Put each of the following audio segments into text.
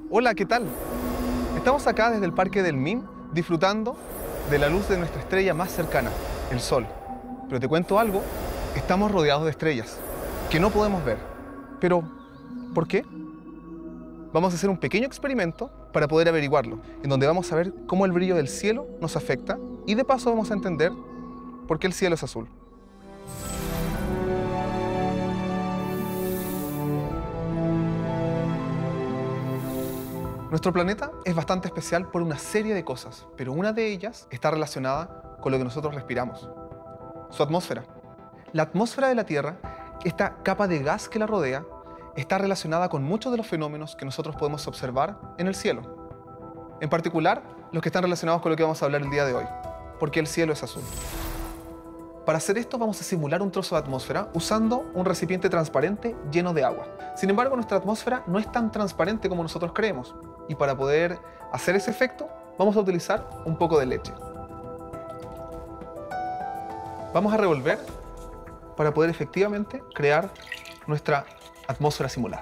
Hola, ¿qué tal? Estamos acá desde el Parque del MIM disfrutando de la luz de nuestra estrella más cercana, el Sol. Pero te cuento algo, estamos rodeados de estrellas que no podemos ver. Pero, ¿por qué? Vamos a hacer un pequeño experimento para poder averiguarlo, en donde vamos a ver cómo el brillo del cielo nos afecta y de paso vamos a entender por qué el cielo es azul. Nuestro planeta es bastante especial por una serie de cosas, pero una de ellas está relacionada con lo que nosotros respiramos, su atmósfera. La atmósfera de la Tierra, esta capa de gas que la rodea, está relacionada con muchos de los fenómenos que nosotros podemos observar en el cielo. En particular, los que están relacionados con lo que vamos a hablar el día de hoy, porque el cielo es azul. Para hacer esto vamos a simular un trozo de atmósfera usando un recipiente transparente lleno de agua. Sin embargo, nuestra atmósfera no es tan transparente como nosotros creemos. Y para poder hacer ese efecto, vamos a utilizar un poco de leche. Vamos a revolver para poder efectivamente crear nuestra atmósfera simulada.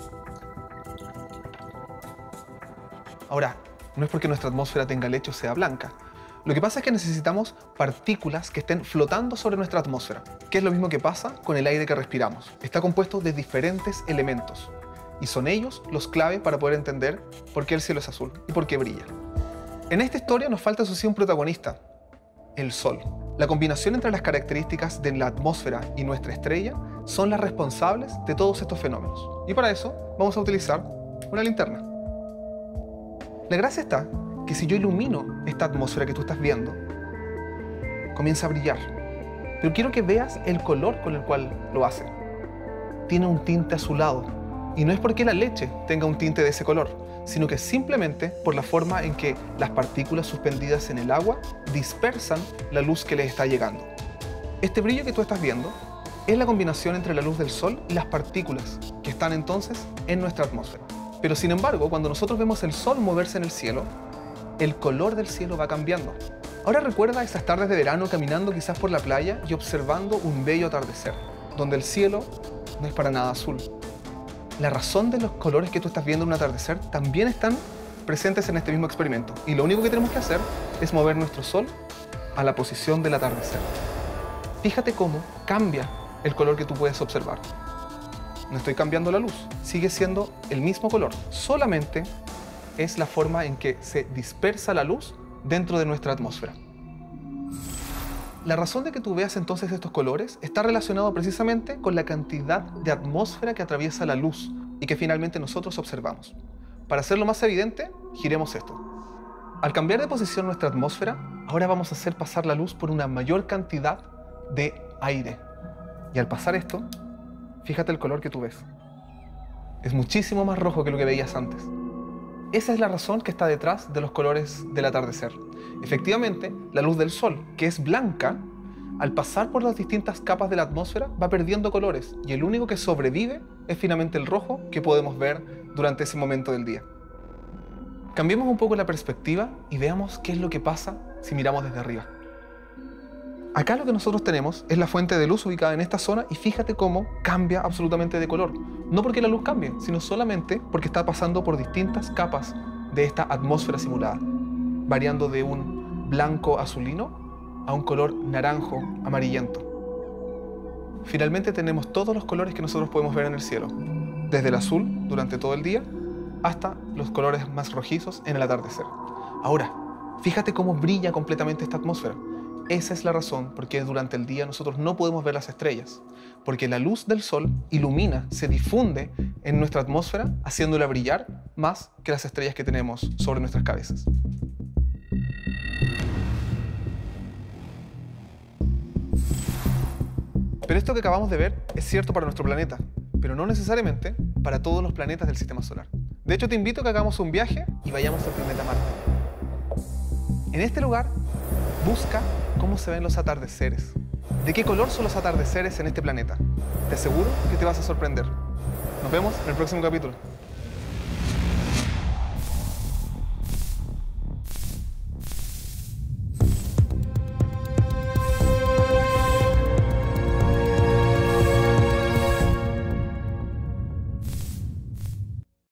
Ahora, no es porque nuestra atmósfera tenga leche o sea blanca. Lo que pasa es que necesitamos partículas que estén flotando sobre nuestra atmósfera, que es lo mismo que pasa con el aire que respiramos. Está compuesto de diferentes elementos, y son ellos los clave para poder entender por qué el cielo es azul y por qué brilla. En esta historia nos falta, eso sí, un protagonista, el Sol. La combinación entre las características de la atmósfera y nuestra estrella son las responsables de todos estos fenómenos. Y para eso vamos a utilizar una linterna. La gracia está que si yo ilumino esta atmósfera que tú estás viendo, comienza a brillar. Pero quiero que veas el color con el cual lo hace. Tiene un tinte azulado. Y no es porque la leche tenga un tinte de ese color, sino que simplemente por la forma en que las partículas suspendidas en el agua dispersan la luz que les está llegando. Este brillo que tú estás viendo es la combinación entre la luz del sol y las partículas que están entonces en nuestra atmósfera. Pero sin embargo, cuando nosotros vemos el sol moverse en el cielo, el color del cielo va cambiando. Ahora recuerda esas tardes de verano caminando quizás por la playa y observando un bello atardecer, donde el cielo no es para nada azul. La razón de los colores que tú estás viendo en un atardecer también están presentes en este mismo experimento. Y lo único que tenemos que hacer es mover nuestro sol a la posición del atardecer. Fíjate cómo cambia el color que tú puedes observar. No estoy cambiando la luz, sigue siendo el mismo color. Solamente es la forma en que se dispersa la luz dentro de nuestra atmósfera. La razón de que tú veas entonces estos colores está relacionado precisamente con la cantidad de atmósfera que atraviesa la luz y que finalmente nosotros observamos. Para hacerlo más evidente, giremos esto. Al cambiar de posición nuestra atmósfera, ahora vamos a hacer pasar la luz por una mayor cantidad de aire. Y al pasar esto, fíjate el color que tú ves. Es muchísimo más rojo que lo que veías antes. Esa es la razón que está detrás de los colores del atardecer. Efectivamente, la luz del sol, que es blanca, al pasar por las distintas capas de la atmósfera, va perdiendo colores y el único que sobrevive es finalmente el rojo que podemos ver durante ese momento del día. Cambiemos un poco la perspectiva y veamos qué es lo que pasa si miramos desde arriba. Acá lo que nosotros tenemos es la fuente de luz ubicada en esta zona y fíjate cómo cambia absolutamente de color. No porque la luz cambie, sino solamente porque está pasando por distintas capas de esta atmósfera simulada, variando de un blanco azulino a un color naranjo amarillento. Finalmente tenemos todos los colores que nosotros podemos ver en el cielo, desde el azul durante todo el día hasta los colores más rojizos en el atardecer. Ahora, fíjate cómo brilla completamente esta atmósfera. Esa es la razón por qué durante el día nosotros no podemos ver las estrellas, porque la luz del sol ilumina, se difunde en nuestra atmósfera, haciéndola brillar más que las estrellas que tenemos sobre nuestras cabezas. Pero esto que acabamos de ver es cierto para nuestro planeta, pero no necesariamente para todos los planetas del sistema solar. De hecho, te invito a que hagamos un viaje y vayamos al planeta Marte. En este lugar, busca cómo se ven los atardeceres. ¿De qué color son los atardeceres en este planeta? Te aseguro que te vas a sorprender. Nos vemos en el próximo capítulo.